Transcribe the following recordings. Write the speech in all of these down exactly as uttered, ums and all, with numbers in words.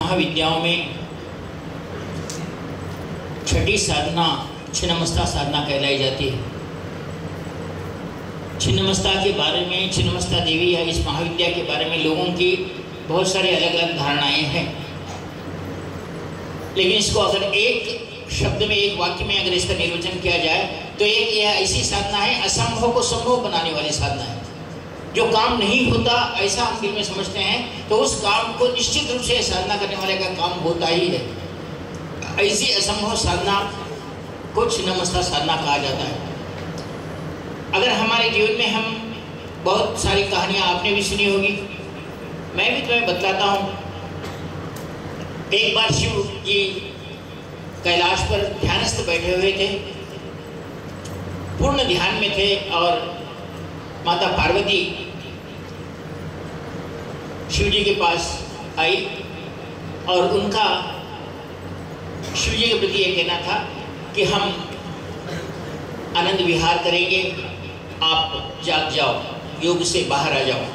महाविद्याओं में छठी साधना छिन्नमस्ता साधना कहलाई जाती है। छिन्नमस्ता के बारे में, छिन्नमस्ता देवी या इस महाविद्या के बारे में लोगों की बहुत सारी अलग अलग धारणाएं हैं, लेकिन इसको अगर एक शब्द में, एक वाक्य में अगर इसका निर्वचन किया जाए तो एक यह ऐसी साधना है, असंभव को संभव बनाने वाली साधना है। जो काम नहीं होता ऐसा हम दिल में समझते हैं, तो उस काम को निश्चित रूप से साधना करने वाले का काम होता ही है। ऐसी असंभव साधना को छिन्नमस्ता साधना कहा जाता है। अगर हमारे जीवन में हम बहुत सारी कहानियाँ आपने भी सुनी होगी, मैं भी तुम्हें बतलाता हूँ। एक बार शिव जी कैलाश पर ध्यानस्थ बैठे हुए थे, पूर्ण ध्यान में थे, और माता पार्वती शिव जी के पास आई और उनका शिव जी के प्रति यह कहना था कि हम आनंद विहार करेंगे, आप जाग जाओ, योग से बाहर आ जाओ।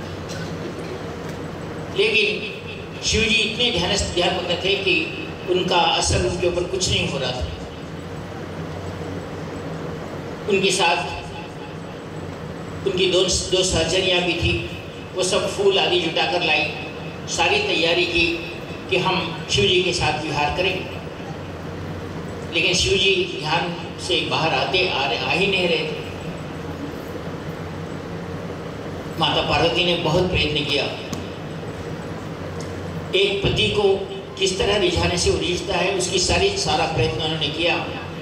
लेकिन शिव जी इतने ध्यानस्थ ध्यानमग्न थे कि उनका असर उनके ऊपर कुछ नहीं हो रहा था। उनके साथ उनकी दो दो सहचरियाँ भी थी, वो सब फूल आदि जुटाकर लाई, सारी तैयारी की कि हम शिव जी के साथ विहार करेंगे। लेकिन शिव जी ध्यान से बाहर आते आ रहे आ ही नहीं रहे थे। माता पार्वती ने बहुत प्रयत्न किया। एक पति को किस तरह रिझाने से वो रिझता है, उसकी सारी सारा प्रयत्न उन्होंने किया,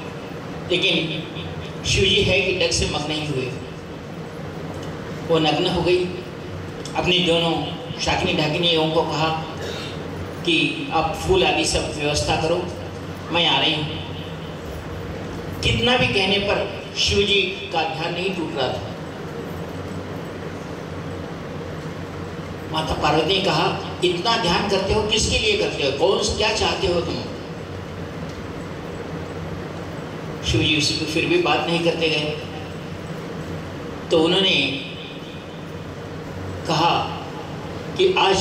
लेकिन शिव जी है कि डग से मग्न नहीं हुए। वो नग्न हो गई। अपनी दोनों शाकिनी ढाकिनियों को कहा कि आप फूल आदि सब व्यवस्था करो, मैं आ रही हूँ। कितना भी कहने पर शिव जी का ध्यान नहीं टूट रहा था। माता पार्वती ने कहा, इतना ध्यान करते हो, किसके लिए करते हो, कौन क्या चाहते हो तुम? शिव जी उसी को फिर भी बात नहीं करते गए। तो उन्होंने कहा कि आज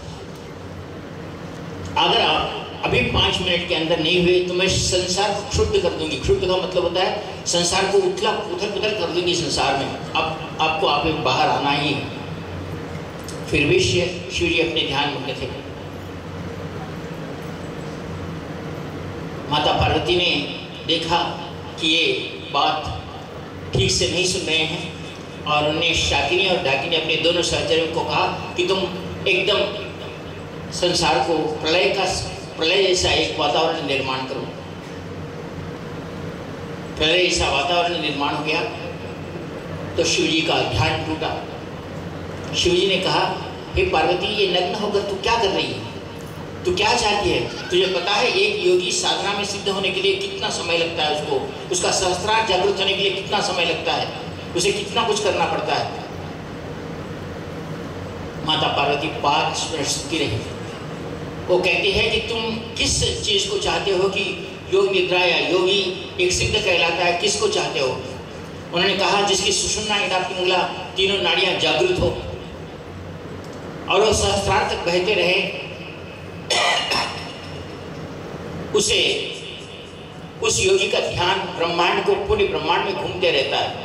अगर आप अभी पाँच मिनट के अंदर नहीं हुए तो मैं संसार को क्षुब्ध कर दूंगी। क्षुब्ध का मतलब होता है संसार को उथला उथल पुथल कर दूंगी संसार में। अब आपको आप बाहर आना ही है। फिर भी शिव जी अपने ध्यान में थे। माता पार्वती ने देखा कि ये बात ठीक से नहीं सुन रहे हैं, और उन्हें शाकिनी और डाकिनी अपने दोनों सहचर्यों को कहा कि तुम एकदम संसार को प्रलय का प्रलय जैसा एक वातावरण निर्माण करो। प्रलय जैसा वातावरण निर्माण हो गया तो शिव जी का ध्यान टूटा। शिव जी ने कहा, हे पार्वती, ये नग्न होकर तू क्या कर रही है? तू क्या चाहती है? तुझे पता है एक योगी साधना में सिद्ध होने के लिए कितना समय लगता है, उसको उसका सहस्त्रार जागृत होने के लिए कितना समय लगता है, उसे कितना कुछ करना पड़ता है। माता पार्वती पांच मिनट सुनती रही। वो कहती है कि तुम किस चीज़ को चाहते हो कि योग निद्रा या योगी एक सिद्ध कहलाता है, किसको चाहते हो? उन्होंने कहा, जिसकी सुषुम्ना, इड़ा, पिंगला तीनों नाड़ियां जागृत हो और वो सहस्त्रार तक बहते रहे, उसे उस योगी का ध्यान ब्रह्मांड को, पूरे ब्रह्मांड में घूमते रहता है।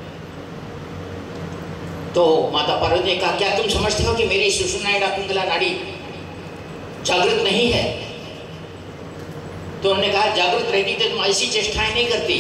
तो माता पार्वती ने कहा, क्या तुम समझते हो कि मेरी सुषुम्ना, इड़ा, पिंगला नाड़ी जागृत नहीं है? तो उन्होंने कहा, जागृत रहती तो तुम ऐसी चेष्टाएं नहीं करती।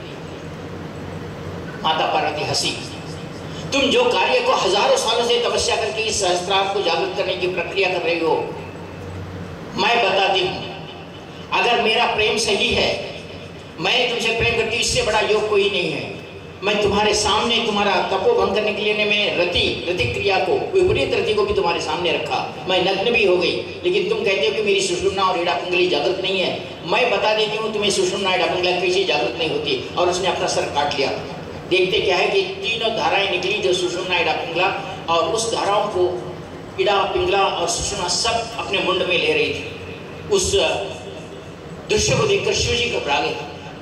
माता पार्वती हंसी। तुम जो कार्य को हजारों सालों से तपस्या करके इस सहस्त्रार को जागृत करने की प्रक्रिया कर रही हो, मैं बताती हूँ, अगर मेरा प्रेम सही है, मैं तुमसे प्रेम करती हूँ, इससे बड़ा योग कोई नहीं है। मैं तुम्हारे सामने तुम्हारा तपोभंग करने के लिए मैं रति रति क्रिया को, विपरीत रति को भी तुम्हारे सामने रखा। मैं नग्न भी हो गई, लेकिन तुम कहते हो कि मेरी सुषुम्ना और इड़ा पिंगली जागृत नहीं है। मैं बता देती हूँ तुम्हें सुषुम्ना, इड़ा, पिंगला कैसे जागृत नहीं होती। और उसने अपना सर काट लिया। देखते क्या है कि तीनों धाराएं निकली, जो सुषुम्ना, इड़ा, पिंगला, और उस धाराओं को इड़ा, पिंगला और सुषुम्ना सब अपने मुंड में ले रही थी। उस दृश्य को देखकर शिव जी घबरा गए।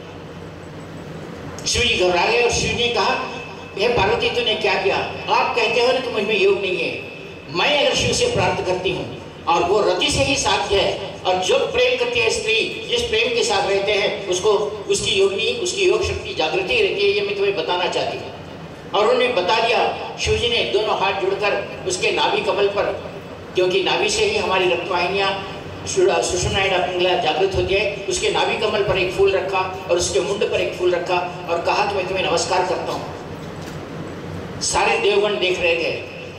शिव जी घबरा गए और शिव ने कहा, हे पार्वती, तूने क्या किया? आप कहते हो ना कि मुझ में योग नहीं है। मैं अगर शिव से प्राप्त करती हूँ और वो रति से ही साध्य है। और जो प्रेम करती है स्त्री, जिस प्रेम के साथ रहते हैं उसको उसकी योगिनी, उसकी योग शक्ति जागृति रहती है। ये मैं तुम्हें बताना चाहती हूँ। और उन्हें बता दिया। शिवजी ने दोनों हाथ जुड़कर उसके नाभि कमल पर, क्योंकि नाभि से ही हमारी रक्तवाहिनियाँ सुषुम्ना एंड पिंगला जागृत होती है, उसके नाभि कमल पर एक फूल रखा और उसके मुंड पर एक फूल रखा और कहा कि मैं तुम्हें नमस्कार करता हूँ। सारे देवगण देख रहे थे।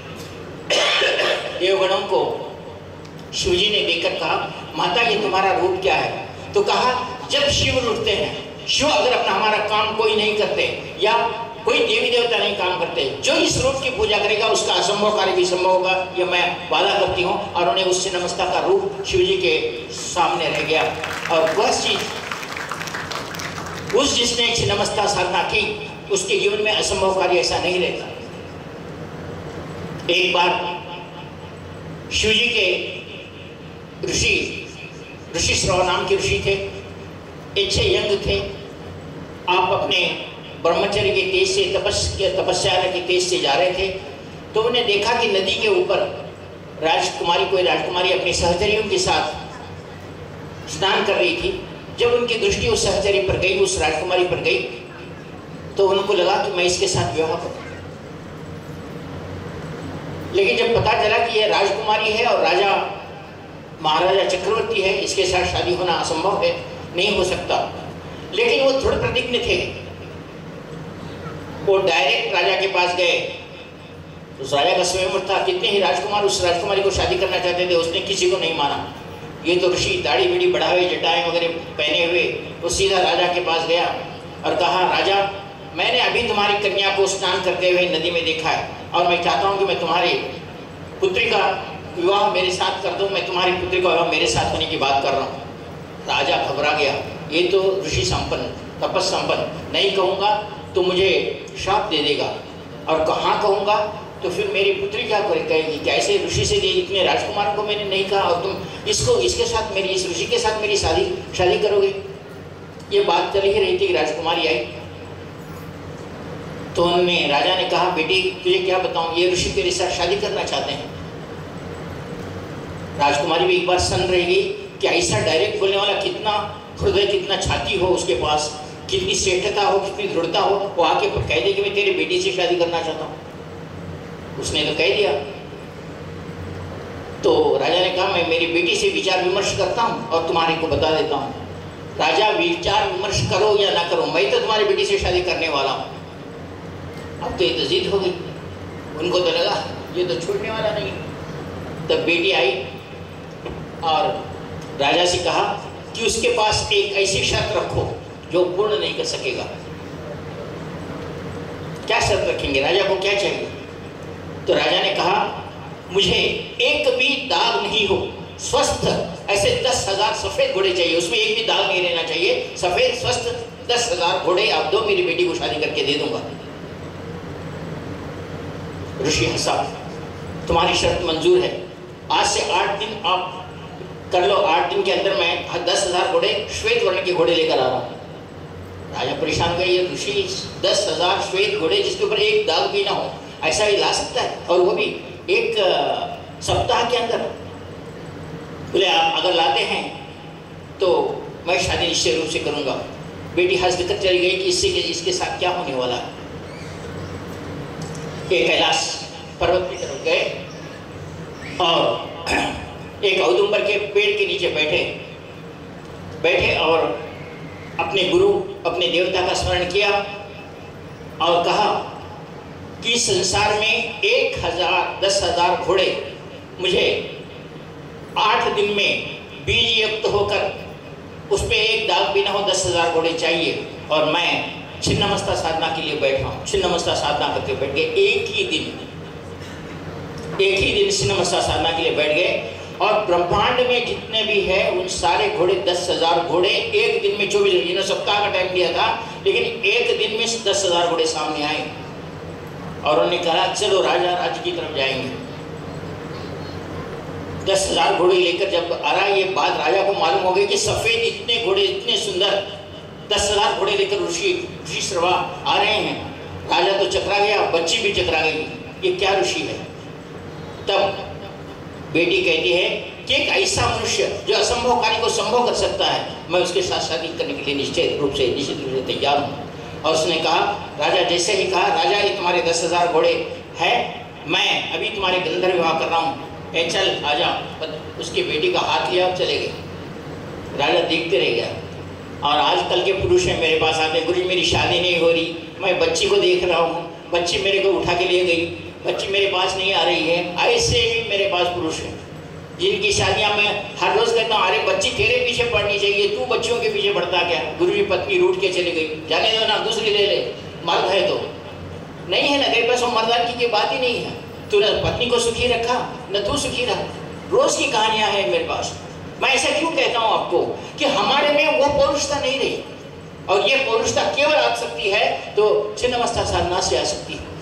देवगणों को शिवजी ने देखकर कहा, माता ये तुम्हारा रूप क्या है? तो कहा, जब शिव उठते हैं, शिव अगर अपना हमारा काम कोई नहीं करते या कोई देवी देवता नहीं काम करते, जो इस रूप की पूजा करेगा उसका असंभव कार्य भी संभव होगा, ये मैं वादा करती हूँ। और उन्हें उस छिन्नमस्ता का रूप शिवजी के सामने रह गया। और वह चीज, उस जिसने छिन्नमस्ता साधना की उसके जीवन में असंभव कार्य ऐसा नहीं रहता। एक बार शिवजी के ऋषि ऋषि श्रव नाम के ऋषि थे, अच्छे यंग थे। आप अपने ब्रह्मचर्य के तेज से तपस के तपस्या के तेज से जा रहे थे, तो उन्हें देखा कि नदी के ऊपर राजकुमारी, कोई राजकुमारी अपने सहचरियों के साथ स्नान कर रही थी। जब उनकी दृष्टि उस सहचरी पर गई, उस राजकुमारी पर गई, तो उनको लगा कि मैं इसके साथ विवाह करूं। लेकिन जब पता चला कि यह राजकुमारी है और राजा महाराजा चक्रवर्ती है, इसके साथ शादी होना असंभव है, नहीं हो सकता। लेकिन वो दृढ़ प्रतिज्ञ थे। वो डायरेक्ट राजा के पास गए। उस राजा का स्वयंवर था। कितने ही राजकुमार उस राजकुमारी को शादी करना चाहते थे, उसने किसी को नहीं माना। ये तो ऋषि दाढ़ी बीड़ी बढ़ावे, जटाएं वगैरह पहने हुए, वो सीधा राजा के पास गया और कहा, राजा मैंने अभी तुम्हारी कन्या को स्नान करते हुए नदी में देखा है और मैं चाहता हूँ कि मैं तुम्हारी पुत्री का विवाह मेरे साथ कर दूँ। मैं तुम्हारी पुत्री का विवाह मेरे साथ होने की बात कर रहा हूँ। राजा घबरा गया। ये तो ऋषि संपन्न, तपस संपन्न, नहीं कहूँगा तो मुझे श्राप दे देगा, और कहाँ कहूँगा तो फिर मेरी पुत्री क्या कहेगी? कैसे ऋषि से इतने राजकुमार को मैंने नहीं कहा और तुम इसको इसके साथ मेरी इस ऋषि के साथ मेरी शादी शादी करोगे? ये बात चल ही रही थी। राजकुमारी आई तो उन्होंने, राजा ने कहा, बेटी तुझे क्या बताऊं, ये ऋषि तेरे साथ शादी करना चाहते हैं। राजकुमारी भी एक बार सन रह गई कि ऐसा डायरेक्ट बोलने वाला कितना हृदय, कितना छाती हो उसके पास, कितनी श्रेष्ठता हो, कितनी दृढ़ता हो, वो आके कह दे कि मैं तेरी बेटी से शादी करना चाहता हूँ। उसने तो कह दिया। तो राजा ने कहा, मैं मेरी बेटी से विचार विमर्श करता हूँ और तुम्हारे को बता देता हूँ। राजा, विचार विमर्श करो या ना करो, मैं तो तुम्हारी बेटी से शादी करने वाला हूँ। अब तो ये तो जिद हो गई। उनको तो लगा ये तो छोड़ने वाला नहीं। तब बेटी आई और राजा से कहा कि उसके पास एक ऐसी शर्त रखो जो पूर्ण नहीं कर सकेगा। क्या शर्त रखेंगे? राजा को क्या चाहिए? तो राजा ने कहा, मुझे एक भी दाग नहीं हो, स्वस्थ ऐसे दस हजार सफेद घोड़े चाहिए, उसमें एक भी दाग नहीं रहना चाहिए, सफेद स्वस्थ दस हजार घोड़े आप दो, मेरी बेटी को शादी करके दे दूंगा। ऋषि हंसा, तुम्हारी शर्त मंजूर है, आज से आठ दिन आप कर लो, आठ दिन के अंदर मैं दस हजार घोड़े श्वेत वर्ण के घोड़े लेकर आ रहा हूँ। राजा परेशान हो गए, ये ऋषि दस हजार श्वेत घोड़े जिसके ऊपर एक दाग भी ना हो, ऐसा ही ला सकता है, और वो भी एक सप्ताह के अंदर? बोले, आप अगर लाते हैं तो मैं शादी निश्चय रूप से करूंगा। बेटी हंस कर चली गई कि इससे इसके साथ क्या होने वाला है। एक कैलाश पर्वत की तरफ गए और एक औदुंबर के पेड़ के नीचे बैठे बैठे और अपने गुरु, अपने देवता का स्मरण किया और कहा कि संसार में एक हजार दस हजार घोड़े मुझे आठ दिन में बीज युक्त होकर उस पर एक दाग भी ना हो, दस हजार घोड़े चाहिए, और मैं छिन्नमस्ता साधना के लिए बैठा हूँ। छिन्नमस्ता साधना करके बैठ गए। एक ही दिन एक ही दिन छिन्नमस्ता साधना के लिए बैठ गए, और ब्रह्मांड में जितने भी है उन सारे घोड़े, दस हजार घोड़े एक दिन में, चौबीस घंटे सप्ताह का टाइम दिया था, लेकिन एक दिन में दस हजार घोड़े सामने आए और उन्होंने कहा, चलो राजा राज्य की तरफ जाएंगे। दस हजार घोड़े लेकर जब आ रहा, ये बात राजा को मालूम हो गई कि सफेद इतने घोड़े, इतने सुंदर दस हजार घोड़े लेकर ऋषि ऋषि श्रवा आ रहे हैं। राजा तो चकरा गया, बच्ची भी चकरा गई, ये क्या ऋषि है। तब बेटी कहती है कि एक ऐसा मनुष्य जो असंभव कार्य को संभव कर सकता है, मैं उसके साथ शादी करने के लिए निश्चित रूप से निश्चित रूप से तैयार हूँ। और उसने कहा, राजा जैसे ही कहा, राजा ये तुम्हारे दस हजार घोड़े हैं, मैं अभी तुम्हारे गंधर्व विवाह कर रहा हूँ, ए चल आ जा। उसकी बेटी का हाथ लिया और चले गए। राजा देखते रह गया। और आजकल के पुरुष हैं मेरे पास आते, गुरु मेरी शादी नहीं हो रही, मैं बच्ची को देख रहा हूँ, बच्ची मेरे को उठा के लिए गई, बच्ची मेरे पास नहीं आ रही है। ऐसे भी मेरे पास पुरुष हैं जिनकी शादियां मैं हर रोज कहता हूँ, अरे बच्ची तेरे पीछे पड़नी चाहिए, तू बच्चियों के पीछे पड़ता क्या? गुरु की पत्नी रूठ के चली गई, जाने दो ना, दूसरी ले ले, मर्द है तो नहीं है ना, तेरे पास वो मर्दानगी की बात ही नहीं है। तू न पत्नी को सुखी रखा न तू सुखी रहा। रोज की कहानियां हैं मेरे पास। मैं ऐसा क्यों कहता हूँ आपको कि हमारे में वो पौरुषता नहीं रही, और ये पौरुषता केवल आ सकती है तो छिन्नमस्ता साधना से आ सकती है।